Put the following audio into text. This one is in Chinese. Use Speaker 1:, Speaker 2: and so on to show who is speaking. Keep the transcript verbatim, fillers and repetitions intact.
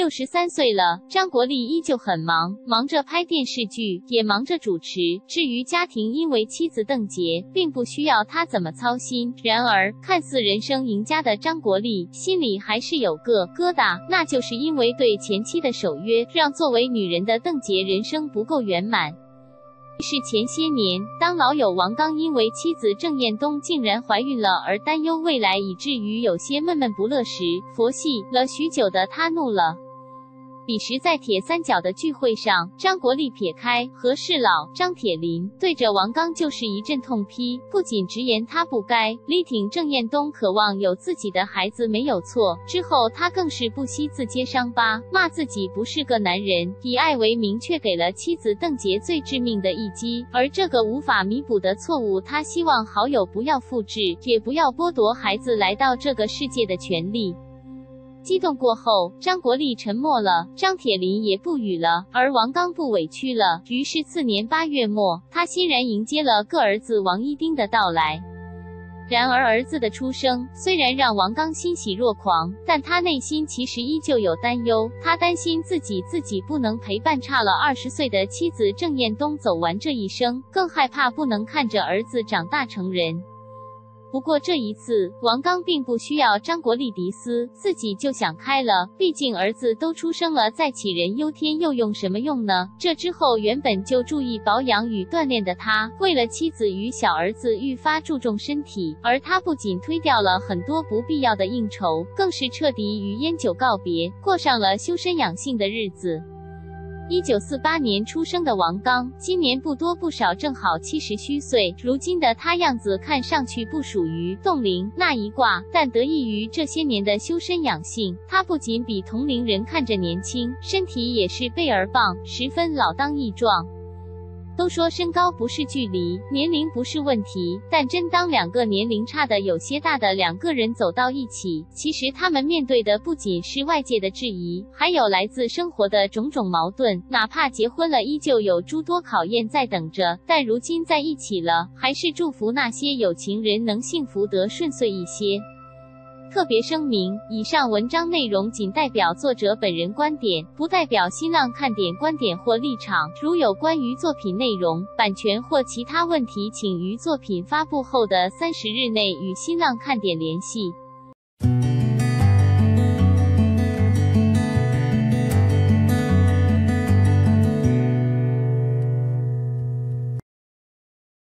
Speaker 1: 六十三岁了，张国立依旧很忙，忙着拍电视剧，也忙着主持。至于家庭，因为妻子邓婕，并不需要他怎么操心。然而，看似人生赢家的张国立，心里还是有个疙瘩，那就是因为对前妻的守约，让作为女人的邓婕人生不够圆满。是前些年，当老友王刚因为妻子郑彦东竟然怀孕了而担忧未来，以至于有些闷闷不乐时，佛系了许久的他怒了。彼时在铁三角的聚会上，张国立撇开和事佬张铁林，对着王刚就是一阵痛批，不仅直言他不该力挺郑彦东渴望有自己的孩子没有错，之后他更是不惜自揭伤疤，骂自己不是个男人，以爱为名却给了妻子邓婕最致命的一击，而这个无法弥补的错误，他希望好友不要复制，也不要剥夺孩子来到这个世界的权利。激动过后，张国立沉默了，张铁林也不语了，而王刚不委屈了。于是次年八月末，他欣然迎接了个儿子王一丁的到来。然而儿子的出生虽然让王刚欣喜若狂，但他内心其实依旧有担忧，他担心自己自己不能陪伴差了二十岁的妻子郑彦东走完这一生，更害怕不能看着儿子长大成人。不过这一次，王刚并不需要张国立迪斯，自己就想开了，毕竟儿子都出生了，再杞人忧天又用什么用呢？这之后，原本就注意保养与锻炼的他，为了妻子与小儿子愈发注重身体，而他不仅推掉了很多不必要的应酬，更是彻底与烟酒告别，过上了修身养性的日子。一九四八年出生的王刚，今年不多不少正好七十虚岁。如今的他样子看上去不属于冻龄那一挂，但得益于这些年的修身养性，他不仅比同龄人看着年轻，身体也是倍儿棒，十分老当益壮。都说身高不是距离，年龄不是问题，但真当两个年龄差的有些大的两个人走到一起，其实他们面对的不仅是外界的质疑，还有来自生活的种种矛盾。哪怕结婚了，依旧有诸多考验在等着，但如今在一起了，还是祝福那些有情人能幸福得顺遂一些。特别声明，以上文章内容仅代表作者本人观点，不代表新浪看点观点或立场。如有关于作品内容、版权或其他问题，请于作品发布后的三十日内与新浪看点联系。